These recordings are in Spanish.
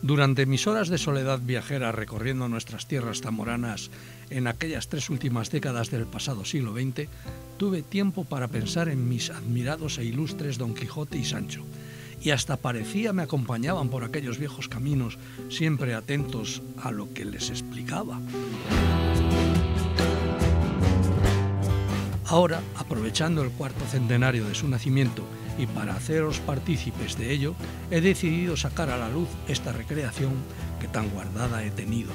Durante mis horas de soledad viajera recorriendo nuestras tierras zamoranas en aquellas 3 últimas décadas del pasado siglo XX, tuve tiempo para pensar en mis admirados e ilustres Don Quijote y Sancho, y hasta parecía me acompañaban por aquellos viejos caminos, siempre atentos a lo que les explicaba. Ahora, aprovechando el 4º centenario de su nacimiento y para haceros partícipes de ello, he decidido sacar a la luz esta recreación que tan guardada he tenido.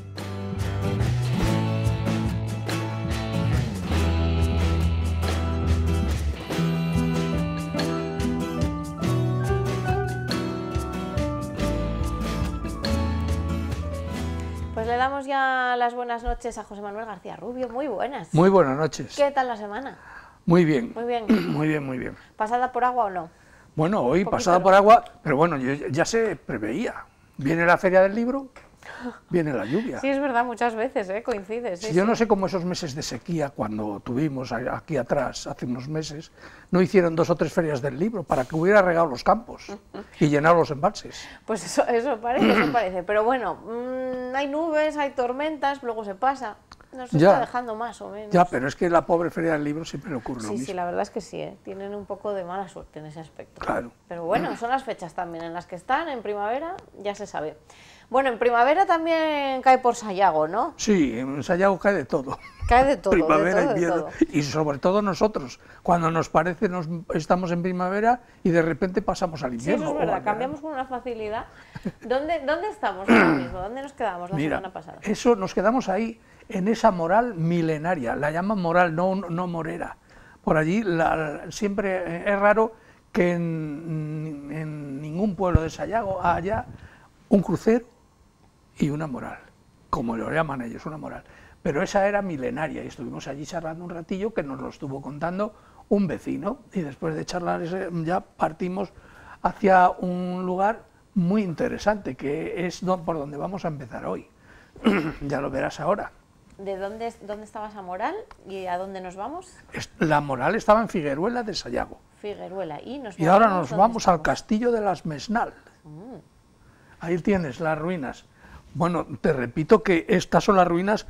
Pues le damos ya las buenas noches a José Manuel García Rubio. Muy buenas. Muy buenas noches. ¿Qué tal la semana? Muy bien. Muy bien. Muy bien, muy bien. ¿Pasada por agua o no? Bueno, hoy pasada por agua, pero bueno, ya se preveía. Viene la Feria del Libro, viene la lluvia. Sí, es verdad, muchas veces, coincide. Sí, yo no sé cómo esos meses de sequía, cuando tuvimos aquí atrás, hace unos meses, no hicieron 2 o 3 ferias del libro para que hubiera regado los campos y llenar los embalses. Pues eso parece. Pero bueno, hay nubes, hay tormentas, luego se pasa. Nos está dejando más o menos. Ya, pero es que la pobre Feria del Libro siempre le ocurre lo mismo. Sí, la verdad es que sí, tienen un poco de mala suerte en ese aspecto. Claro. Pero bueno, son las fechas también en las que están, en primavera, ya se sabe. Bueno, en primavera también cae por Sayago, ¿no? Sí, en Sayago cae de todo. Cae de todo, primavera, de todo, invierno, de todo. Y sobre todo nosotros, cuando nos parece estamos en primavera y de repente pasamos al invierno. Sí, eso es verdad, cambiamos con una facilidad. ¿Dónde estamos ahora mismo? ¿Dónde nos quedamos la semana pasada? Eso, nos quedamos ahí, en esa moral milenaria, la llaman moral, no morera. Por allí siempre es raro que en ningún pueblo de Sayago haya un crucero y una moral, como lo llaman ellos, una moral. Pero esa era milenaria y estuvimos allí charlando un ratillo, que nos lo estuvo contando un vecino, y después de charlar ya partimos hacia un lugar muy interesante, que es por donde vamos a empezar hoy. Ya lo verás ahora. ¿De dónde estaba esa moral y a dónde nos vamos? La moral estaba en Figueruela de Sayago. Figueruela, y ahora nos vamos al castillo de las Mesnal. Ahí tienes las ruinas. Bueno, te repito que estas son las ruinas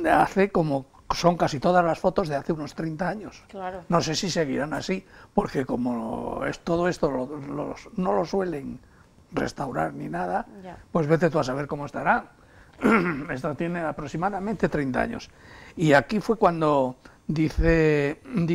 son casi todas las fotos de hace unos 30 años. Claro. No sé si seguirán así, porque como todo esto no lo suelen restaurar ni nada, pues vete tú a saber cómo estará. Esto tiene aproximadamente 30 años. Y aquí fue cuando dice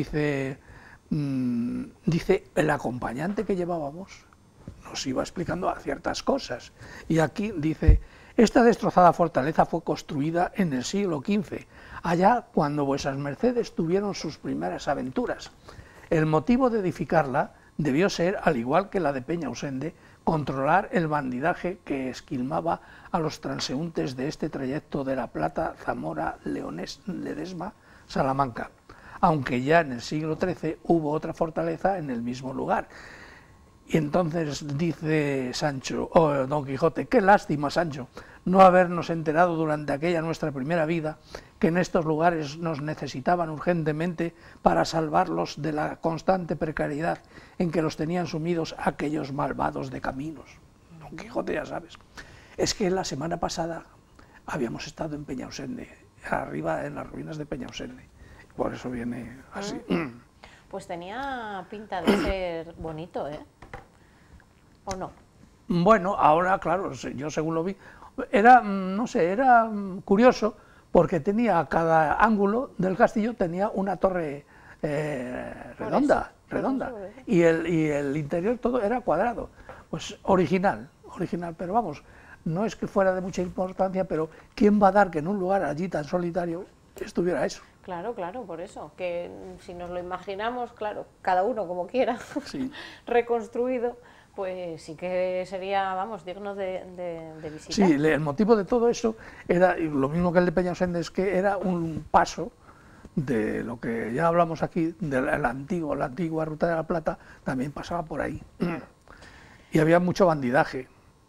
el acompañante que llevábamos, nos iba explicando ciertas cosas. Y aquí dice: esta destrozada fortaleza fue construida en el siglo XV, allá cuando vuesas mercedes tuvieron sus primeras aventuras. El motivo de edificarla debió ser, al igual que la de Peñausende, controlar el bandidaje que esquilmaba a los transeúntes de este trayecto de La Plata, Zamora, Ledesma, Salamanca, aunque ya en el siglo XIII hubo otra fortaleza en el mismo lugar. Y entonces dice Don Quijote: qué lástima, Sancho, no habernos enterado durante aquella nuestra primera vida que en estos lugares nos necesitaban urgentemente para salvarlos de la constante precariedad en que los tenían sumidos aquellos malvados de caminos. Don Quijote, ya sabes, es que la semana pasada habíamos estado en Peñausende, arriba en las ruinas de Peñausende, por eso viene así. Pues tenía pinta de ser bonito, ¿o no? Bueno, ahora, claro, yo según lo vi, era curioso, porque tenía a cada ángulo del castillo tenía una torre redonda, y el interior todo era cuadrado. Pues original, pero vamos, no es que fuera de mucha importancia, pero ¿quién va a dar que en un lugar allí tan solitario estuviera eso? Claro, por eso, que si nos lo imaginamos, claro, cada uno como quiera, sí. Reconstruido, pues sí que sería, vamos, digno de visitar. Sí, el motivo de todo eso era, lo mismo que el de Peñausende, es que era un paso de lo que ya hablamos aquí, de la antigua Ruta de la Plata, también pasaba por ahí. Y había mucho bandidaje.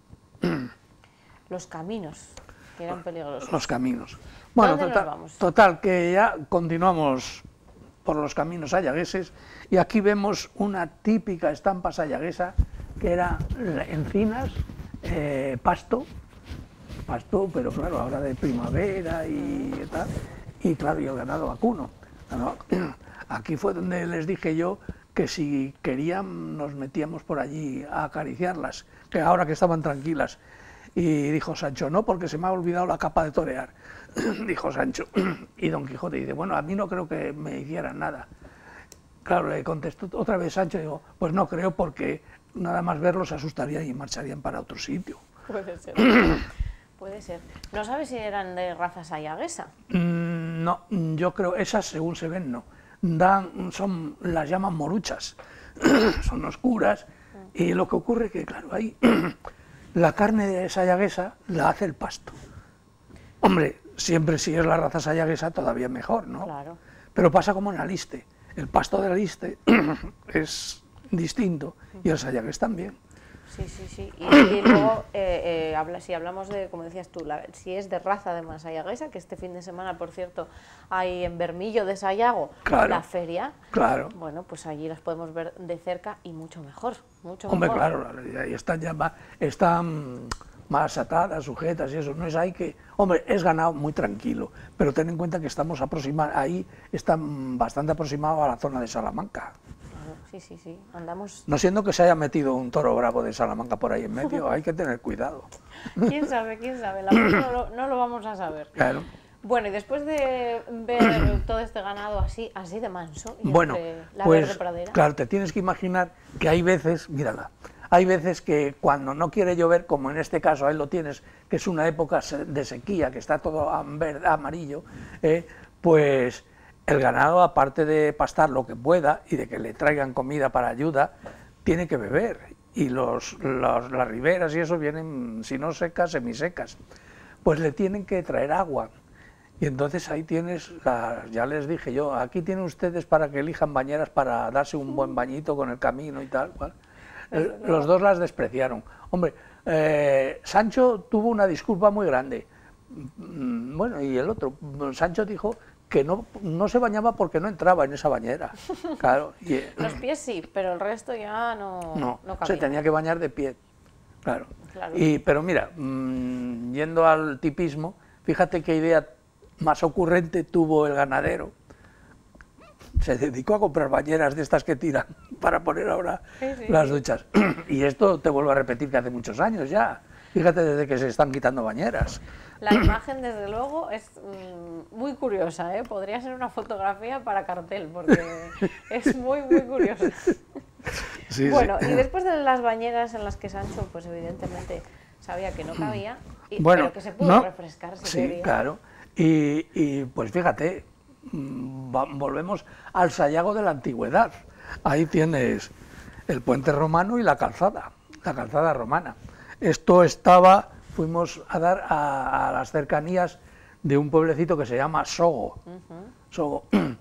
Los caminos, que eran peligrosos. Los caminos. Bueno, total, que ya continuamos por los caminos sayagueses, y aquí vemos una típica estampa sayaguesa, que era encinas pasto, pero claro, ahora de primavera y tal, y claro, y el ganado vacuno. Aquí fue donde les dije yo que si querían nos metíamos por allí a acariciarlas, que ahora que estaban tranquilas. Y dijo Sancho, no, porque se me ha olvidado la capa de torear, dijo Sancho. Y Don Quijote dice, bueno, a mí no creo que me hicieran nada. Claro, le contestó otra vez Sancho, digo, pues no creo porque nada más verlos se asustarían y marcharían para otro sitio. Puede ser. Puede ser. ¿No sabes si eran de raza sayaguesa? No, yo creo, esas según se ven no. Las llaman moruchas, son oscuras, y lo que ocurre es que, claro, ahí la carne de sayaguesa la hace el pasto. Hombre, siempre si es la raza sayaguesa todavía mejor, ¿no? Claro. Pero pasa como en aliste, el pasto del aliste es distinto y el sayagués también. Sí. Y luego, si hablamos de, como decías tú, si es de raza de sayaguesa, que este fin de semana, por cierto, hay en Bermillo de Sayago, claro, la feria, claro, bueno, pues allí las podemos ver de cerca y mucho mejor, mucho Hombre, mejor. Claro, ahí están más atadas, sujetas y eso, no es ahí que... Hombre, es ganado muy tranquilo, pero ten en cuenta que estamos ahí están bastante aproximados a la zona de Salamanca. Sí, andamos... No siendo que se haya metido un toro bravo de Salamanca por ahí en medio, hay que tener cuidado. ¿Quién sabe? La verdad no lo vamos a saber. Claro. Bueno, y después de ver todo este ganado así de manso, y bueno, la pues, verde pradera... Claro, te tienes que imaginar que hay veces, mírala, hay veces que cuando no quiere llover, como en este caso ahí lo tienes, que es una época de sequía, que está todo amarillo, pues... El ganado, aparte de pastar lo que pueda y de que le traigan comida para ayuda, tiene que beber. Y las riberas y eso vienen, si no secas, semisecas. Pues le tienen que traer agua. Y entonces ahí tienes, ya les dije yo, aquí tienen ustedes para que elijan bañeras para darse un buen bañito con el camino y tal. Los dos las despreciaron. Hombre, Sancho tuvo una disculpa muy grande. Bueno, y el otro, Sancho dijo que no se bañaba porque no entraba en esa bañera. Claro, los pies sí, pero el resto ya no cabía. Se tenía que bañar de pie, claro. Pero mira, yendo al tipismo, fíjate qué idea más ocurrente tuvo el ganadero. Se dedicó a comprar bañeras de estas que tiran para poner ahora las duchas. Y esto te vuelvo a repetir que hace muchos años ya. Fíjate desde que se están quitando bañeras. La imagen, desde luego, es muy curiosa, ¿eh? Podría ser una fotografía para cartel, porque es muy curiosa. Sí, bueno, y después de las bañeras en las que Sancho, pues evidentemente sabía que no cabía, pero que se pudo refrescar si quería. Sí, claro. Y pues fíjate, volvemos al Sayago de la antigüedad. Ahí tienes el puente romano y la calzada romana. Esto fuimos a dar a las cercanías de un pueblecito que se llama Sogo. Sogo.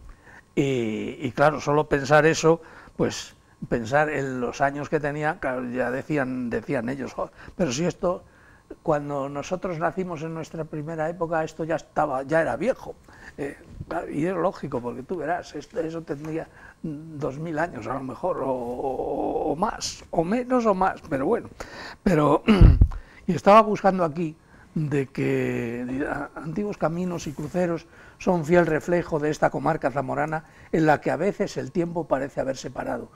Y claro, solo pensar eso, pues pensar en los años que tenía, claro, ya decían ellos, pero si esto, cuando nosotros nacimos en nuestra primera época, esto ya era viejo. Y es lógico, porque tú verás, eso tendría 2000 años a lo mejor, o más, o menos o más, pero bueno. Y estaba buscando aquí de que antiguos caminos y cruceros son fiel reflejo de esta comarca zamorana en la que a veces el tiempo parece haber separado.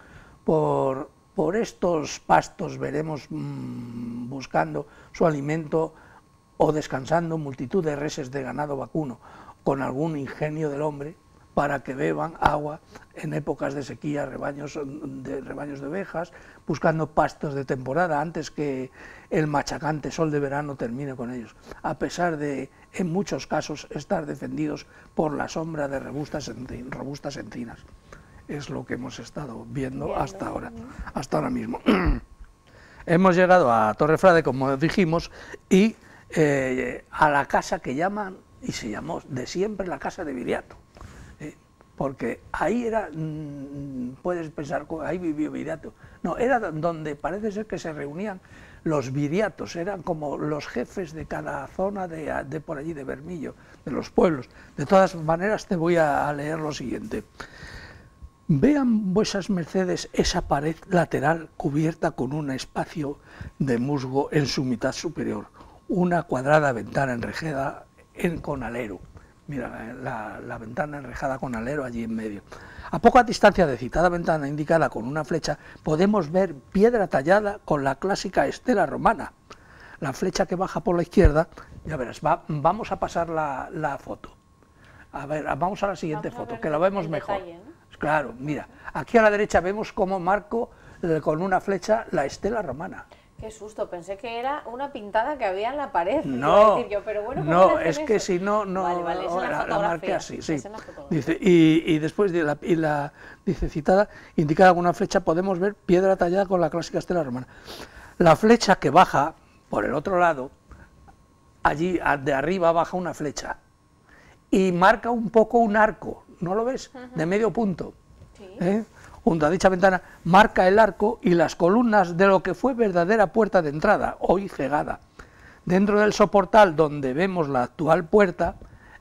Por estos pastos veremos buscando su alimento o descansando multitud de reses de ganado vacuno, con algún ingenio del hombre para que beban agua en épocas de sequía, rebaños de ovejas, buscando pastos de temporada antes que el machacante sol de verano termine con ellos, a pesar de, en muchos casos, estar defendidos por la sombra de robustas encinas. Es lo que hemos estado viendo hasta ahora mismo. Hemos llegado a Torrefrade, como dijimos, y a la casa que llaman, y se llamó de siempre la casa de Viriato, porque ahí era, puedes pensar, ahí vivió Viriato, no, era donde parece ser que se reunían los viriatos, eran como los jefes de cada zona de por allí de Bermillo, de los pueblos. De todas maneras te voy a leer lo siguiente. Vean vuesas mercedes esa pared lateral cubierta con un espacio de musgo en su mitad superior, una cuadrada ventana enrejada con alero. Mira, la ventana enrejada con alero allí en medio. A poca distancia de citada ventana indicada con una flecha, podemos ver piedra tallada con la clásica estela romana. La flecha que baja por la izquierda, ya verás, vamos a pasar la foto. A ver, vamos a la siguiente foto, que la vemos mejor. Detalle, ¿no? Claro, mira, aquí a la derecha vemos cómo marco con una flecha la estela romana. Qué susto, pensé que era una pintada que había en la pared. No, iba a decir yo, pero bueno, ¿cómo no, hacen es que eso? si no, Vale, es en la marqué así, sí. Es en la fotografía. Dice, y después de dice citada, indicada con una flecha, podemos ver piedra tallada con la clásica estela romana. La flecha que baja por el otro lado, allí de arriba baja una flecha y marca un poco un arco, ¿no lo ves? De medio punto. Sí. Junto a dicha ventana marca el arco y las columnas de lo que fue verdadera puerta de entrada, hoy cegada. Dentro del soportal donde vemos la actual puerta,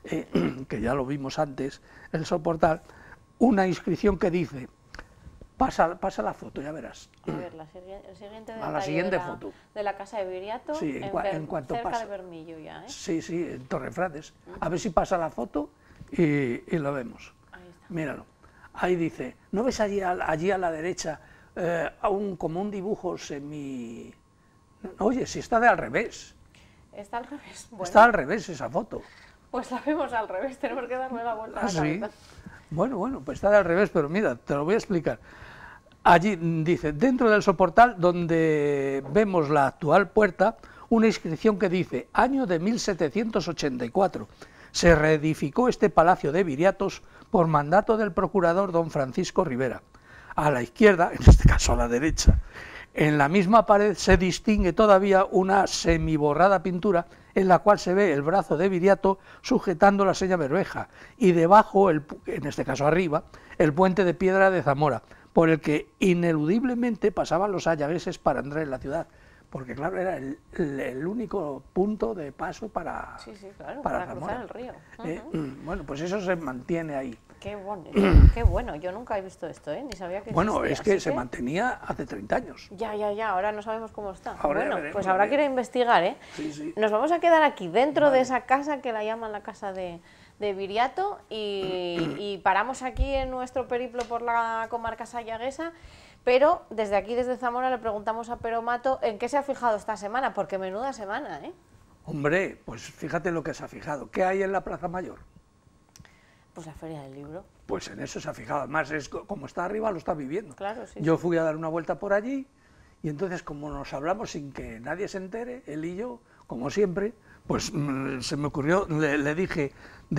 que ya lo vimos antes, el soportal, una inscripción que dice, pasa la foto, ya verás. A ver, el siguiente A la siguiente foto. De la casa de Viriato, Sí, en cuanto cerca pasa. de Bermillo ya, ¿eh? Sí, en Torrefrates. A ver si pasa la foto y lo vemos. Ahí está. Míralo. Ahí dice, ¿no ves allí a la derecha como un dibujo semi... Oye, si está al revés. Está al revés. Bueno, Está al revés esa foto. pues la vemos al revés, tenemos que darle la vuelta a la Sí. cabeza. Bueno, pues está al revés, pero mira, te lo voy a explicar. Allí dice, dentro del soportal donde vemos la actual puerta, una inscripción que dice, año de 1784, se reedificó este palacio de Viriatos por mandato del procurador don Francisco Rivera. A la izquierda, en este caso a la derecha, en la misma pared se distingue todavía una semiborrada pintura en la cual se ve el brazo de Viriato sujetando la seña bermeja y debajo, en este caso arriba, el puente de piedra de Zamora, por el que ineludiblemente pasaban los ayagueses para entrar en la ciudad, porque claro, era el único punto de paso para, Sí, claro, para para Zamora. cruzar el río. Bueno, pues eso se mantiene ahí. Qué bueno, yo nunca he visto esto, ¿eh? Ni sabía que Bueno, existía, es que así se mantenía hace 30 años. Ya, ahora no sabemos cómo está. Ahora ya Bueno, veremos, pues a habrá ver. que ir a investigar, ¿eh? Sí. Nos vamos a quedar aquí, dentro de esa casa que la llaman la casa de Viriato, y paramos aquí en nuestro periplo por la comarca sayaguesa, pero desde aquí, desde Zamora, le preguntamos a Pero Mato en qué se ha fijado esta semana, porque menuda semana, ¿eh? Hombre, pues fíjate lo que se ha fijado. ¿Qué hay en la Plaza Mayor? Pues la Feria del Libro. Pues en eso se ha fijado. Además, como está arriba, lo está viviendo. Claro, sí. Yo fui a dar una vuelta por allí y entonces, como nos hablamos sin que nadie se entere, él y yo, como siempre, pues se me ocurrió, le dije,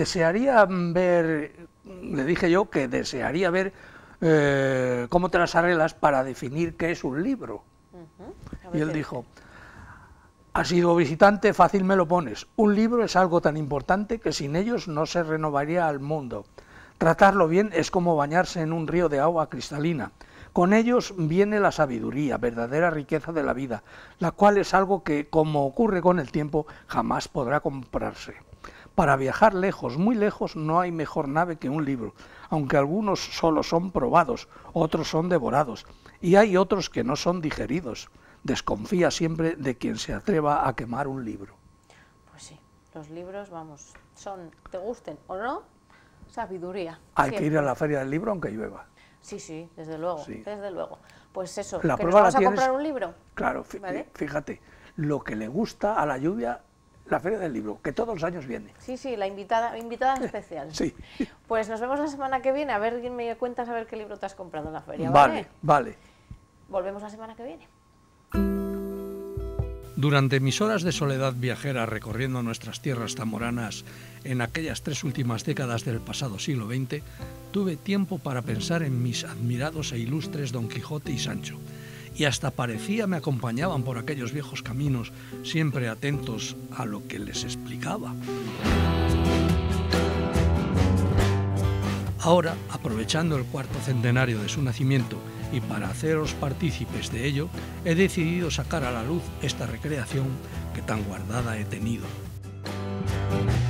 le dije yo que desearía ver cómo te las arreglas para definir qué es un libro. A ver Y él qué dijo, has sido visitante, fácil me lo pones. Un libro es algo tan importante que sin ellos no se renovaría el mundo. Tratarlo bien es como bañarse en un río de agua cristalina. Con ellos viene la sabiduría, verdadera riqueza de la vida, la cual es algo que, como ocurre con el tiempo, jamás podrá comprarse. Para viajar lejos, muy lejos, no hay mejor nave que un libro, aunque algunos solo son probados, otros son devorados, y hay otros que no son digeridos. Desconfía siempre de quien se atreva a quemar un libro. Pues sí, los libros, vamos, son, te gusten o no, sabiduría. Hay siempre. que ir a la Feria del Libro aunque llueva. Sí, desde luego, Sí. desde luego. Pues eso, La ¿que nos prueba la vamos a tienes- comprar un libro? Claro, ¿Vale? fíjate, lo que le gusta a la lluvia, la Feria del Libro, que todos los años viene. Sí, la invitada especial. Sí. Pues nos vemos la semana que viene, a ver, me cuentas a ver qué libro te has comprado en la feria, ¿vale? Vale. Volvemos la semana que viene. Durante mis horas de soledad viajera recorriendo nuestras tierras zamoranas en aquellas 3 últimas décadas del pasado siglo XX, tuve tiempo para pensar en mis admirados e ilustres Don Quijote y Sancho, y hasta parecía me acompañaban por aquellos viejos caminos, siempre atentos a lo que les explicaba. Ahora, aprovechando el 4º centenario de su nacimiento y para haceros partícipes de ello, he decidido sacar a la luz esta recreación que tan guardada he tenido.